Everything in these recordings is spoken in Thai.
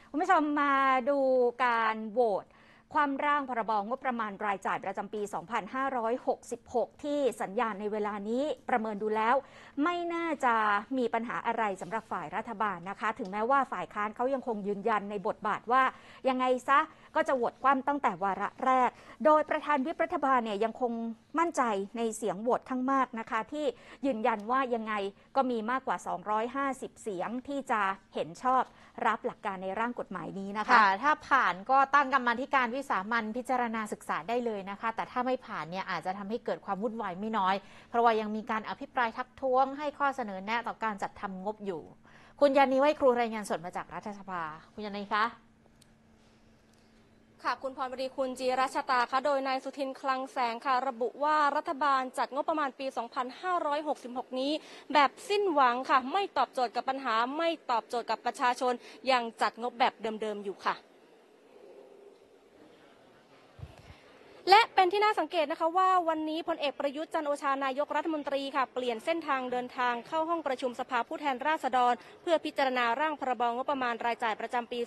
คุณผู้ชมมาดูการโหวตความร่างพรบงบประมาณรายจ่ายประจำปี 2566 ที่สัญญาณในเวลานี้ประเมินดูแล้วไม่น่าจะมีปัญหาอะไรสำหรับฝ่ายรัฐบาลนะคะถึงแม้ว่าฝ่ายค้านเขายังคงยืนยันในบทบาทว่ายังไงซะก็จะโหวตคว่ำตั้งแต่วาระแรกโดยประธานวิปรัฐบาลเนี่ยยังคงมั่นใจในเสียงโหวตข้างมากนะคะที่ยืนยันว่ายังไงก็มีมากกว่า250เสียงที่จะเห็นชอบรับหลักการในร่างกฎหมายนี้นะคะถ้าผ่านก็ตั้งกรรมาธิการวิสามัญพิจารณาศึกษาได้เลยนะคะแต่ถ้าไม่ผ่านเนี่ยอาจจะทำให้เกิดความวุ่นวายไม่น้อยเพราะว่ายังมีการอภิปรายทักท้วงให้ข้อเสนอแนะต่อการจัดทำงบอยู่คุณยานีไว้ครูรายงานสดมาจากรัฐสภาคุณยานีคะค่ะคุณพรบดีคุณจีรัชตาค่ะโดยนายสุทินคลังแสงค่ะระบุว่ารัฐบาลจัดงบประมาณปี 2566 นี้แบบสิ้นหวังค่ะไม่ตอบโจทย์กับปัญหาไม่ตอบโจทย์กับประชาชนยังจัดงบแบบเดิมๆอยู่ค่ะและเป็นที่น่าสังเกตนะคะว่าวันนี้พลเอกประยุทธ์จันทร์โอชานายกรัฐมนตรีค่ะเปลี่ยนเส้นทางเดินทางเข้าห้องประชุมสภาผู้แทนราษฎรเพื่อพิจารณาร่างพรบงบประมาณรายจ่ายประจำปี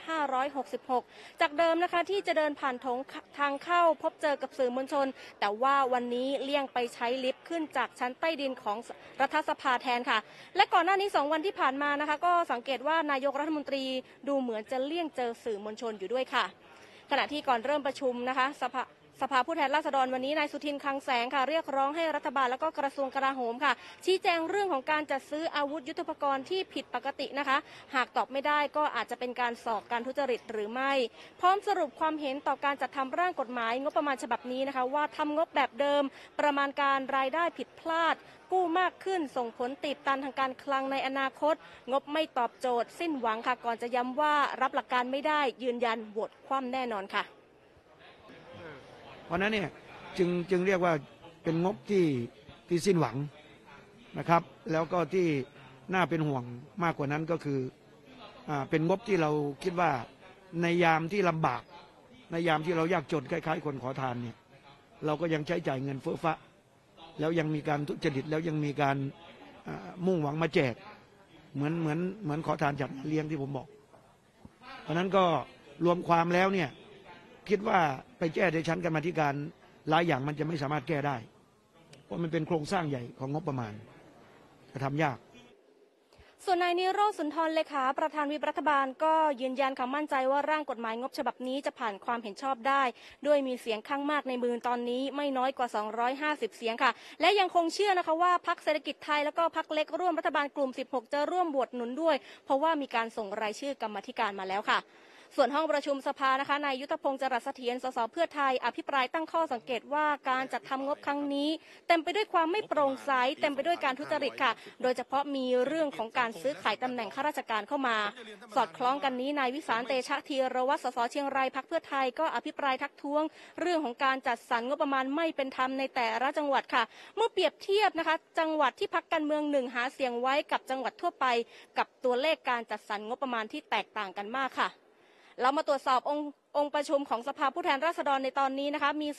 2566 จากเดิมนะคะที่จะเดินผ่านทางเข้าพบเจอกับสื่อมวลชนแต่ว่าวันนี้เลี่ยงไปใช้ลิฟต์ขึ้นจากชั้นใต้ดินของรัฐสภาแทนค่ะและก่อนหน้านี้2 วันที่ผ่านมานะคะก็สังเกตว่านายกรัฐมนตรีดูเหมือนจะเลี่ยงเจอสื่อมวลชนอยู่ด้วยค่ะขณะที่ก่อนเริ่มประชุมนะคะสภาผู้แทนราษฎรวันนี้นายสุทินคลังแสงค่ะเรียกร้องให้รัฐบาลและก็กระทรวงกลาโหมค่ะชี้แจงเรื่องของการจัดซื้ออาวุธยุทโธปกรณ์ที่ผิดปกตินะคะหากตอบไม่ได้ก็อาจจะเป็นการสอบการทุจริตหรือไม่พร้อมสรุปความเห็นต่อการจัดทำร่างกฎหมายงบประมาณฉบับนี้นะคะว่าทำงบแบบเดิมประมาณการรายได้ผิดพลาดกู้มากขึ้นส่งผลตีบตันทางการคลังในอนาคตงบไม่ตอบโจทย์สิ้นหวังค่ะก่อนจะย้ำว่ารับหลักการไม่ได้ยืนยันโหวตคว่ำแน่นอนค่ะเพราะนั้นเนี่ยจึงเรียกว่าเป็นงบที่สิ้นหวังนะครับแล้วก็ที่น่าเป็นห่วงมากกว่านั้นก็คือเป็นงบที่เราคิดว่าในยามที่ลำบากในยามที่เรายากจนคล้ายๆคนขอทานเนี่ยเราก็ยังใช้จ่ายเงินเฟ้อฟ้าแล้วยังมีการทุจริตแล้วยังมีการมุ่งหวังมาแจกเหมือนขอทานจัดเลี้ยงที่ผมบอกเพราะนั้นก็รวมความแล้วเนี่ยคิดว่าไปแก้ในชั้นกรรมาธิการหลายอย่างมันจะไม่สามารถแก้ได้เพราะมันเป็นโครงสร้างใหญ่ของงบประมาณจะทำยากส่วนนายนิโรธสุนทรเลขาประธานวิปรัฐบาลก็ยืนยันมั่นใจว่าร่างกฎหมายงบฉบับนี้จะผ่านความเห็นชอบได้ด้วยมีเสียงข้างมากในมือตอนนี้ไม่น้อยกว่า250เสียงค่ะและยังคงเชื่อนะคะว่าพรรคเศรษฐกิจไทยแล้วก็พรรคเล็กร่วมรัฐบาลกลุ่ม16จะร่วมโหวตหนุนด้วยเพราะว่ามีการส่งรายชื่อกรรมาธิการมาแล้วค่ะส่วนห้องประชุมสภานะคะนายยุทธพงศ์จรัสเสถียร สสเพื่อไทยอภิปรายตั้งข้อสังเกตว่าการจัดทำงบครั้งนี้เต็มไปด้วยความไม่โปร่งใสเต็มไปด้วยการทุจริตค่ะโดยเฉพาะมีเรื่องของการซื้อขายตำแหน่งข้าราชการเข้ามาสอดคล้องกันนี้นายวิสารเตชะธีรวัฒน์ สสเชียงรายพรรคเพื่อไทยก็อภิปรายทักท้วงเรื่องของการจัดสรรงบประมาณไม่เป็นธรรมในแต่ละจังหวัดค่ะเมื่อเปรียบเทียบนะคะจังหวัดที่พรรคการเมืองหนึ่งหาเสียงไว้กับจังหวัดทั่วไปกับตัวเลขการจัดสรรงบประมาณที่แตกต่างกันมากค่ะเรามาตรวจสอบองค์ประชุมของสภาผู้แทนราษฎรในตอนนี้นะคะมี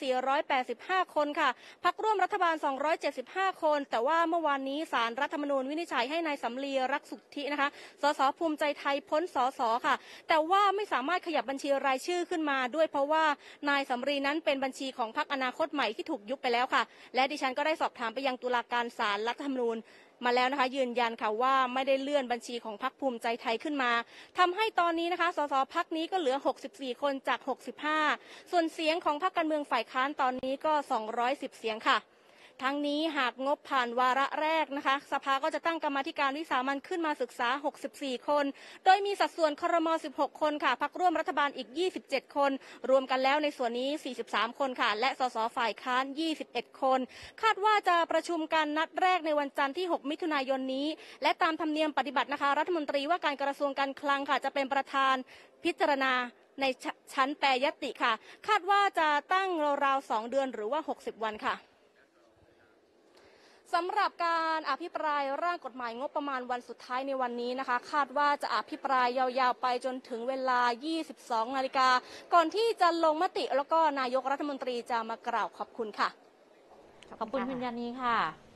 485คนค่ะพรรคร่วมรัฐบาล275คนแต่ว่าเมื่อวานนี้ศาลรัฐธรรมนูญวินิจฉัยให้นายสำลีรักสุทธินะคะสสภูมิใจไทยพ้นสสค่ะแต่ว่าไม่สามารถขยับบัญชีรายชื่อขึ้นมาด้วยเพราะว่านายสำลีนั้นเป็นบัญชีของพรรคอนาคตใหม่ที่ถูกยุบไปแล้วค่ะและดิฉันก็ได้สอบถามไปยังตุลาการศาลรัฐธรรมนูญมาแล้วนะคะยืนยันค่ะว่าไม่ได้เลื่อนบัญชีของพรรคภูมิใจไทยขึ้นมาทำให้ตอนนี้นะคะสสพรรคนี้ก็เหลือ64คนจาก65ส่วนเสียงของพรรคการเมืองฝ่ายค้านตอนนี้ก็210เสียงค่ะทั้งนี้หากงบผ่านวาระแรกนะคะสภาก็จะตั้งกรรมาธิการวิสามัญขึ้นมาศึกษา64คนโดยมีสัดส่วนครม16คนค่ะพรรคร่วมรัฐบาลอีก27คนรวมกันแล้วในส่วนนี้43คนค่ะและสสฝ่ายค้าน21คนคาดว่าจะประชุมกันนัดแรกในวันจันทร์ที่6มิถุนายนนี้และตามธรรมเนียมปฏิบัตินะคะรัฐมนตรีว่าการกระทรวงการคลังค่ะจะเป็นประธานพิจารณาในชั้นแปรยติค่ะคาดว่าจะตั้งราวๆ2เดือนหรือว่า60วันค่ะสำหรับการอภิปรายร่างกฎหมายงบประมาณวันสุดท้ายในวันนี้นะคะคาดว่าจะอภิปรายยาวๆไปจนถึงเวลา 22 นาฬิกาก่อนที่จะลงมติแล้วก็นายกรัฐมนตรีจะมากล่าวขอบคุณค่ะขอบคุณคุณยานีค่ะ